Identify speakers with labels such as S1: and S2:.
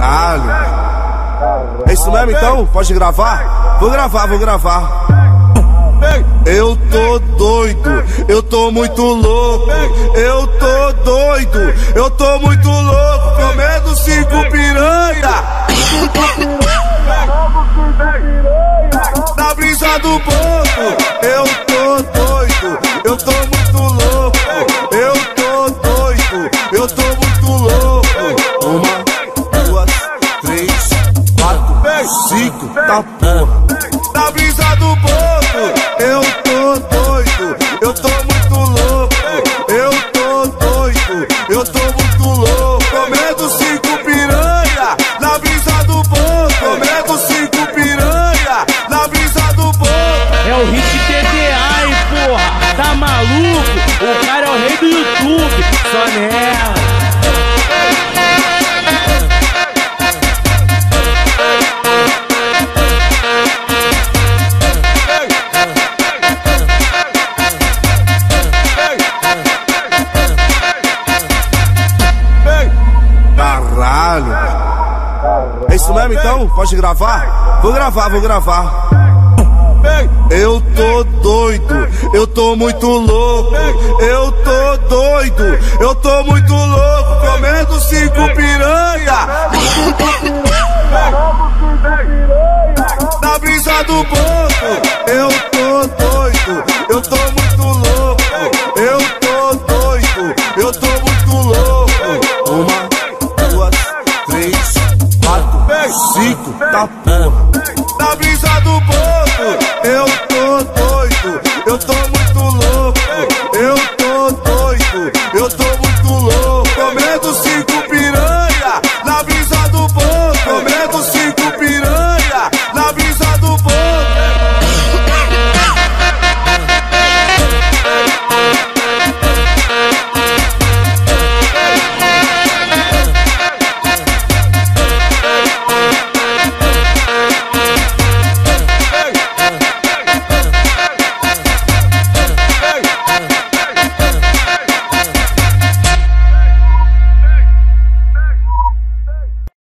S1: Caralho. É isso mesmo então? Pode gravar? Vou gravar. Eu tô doido, eu tô muito louco. Eu tô doido, eu tô muito louco. Comendo 5 piranha na brisa do ponto. Eu tô doido, eu tô muito louco. Eu tô doido, eu tô muito louco. 1, 2, 3, 4, 5, tá porra. Na brisa do ponto. Eu tô doido, eu tô muito louco. Eu tô doido, eu tô muito louco. Comendo 5 piranha na brisa do ponto. Comendo 5 piranha na brisa do ponto.
S2: É o hit TDA, hein, porra? Tá maluco? O cara é o rei do YouTube. Só nela.
S1: Caralho. É isso mesmo então? Pode gravar? Vou gravar. Eu tô doido, eu tô muito louco. Eu tô doido, eu tô muito louco. Comendo 5 piranha na brisa do ponto. Eu tô doido, eu tô muito louco. Eu tô doido, eu tô muito louco. 1, 2, 3, 4, 5, tá porra.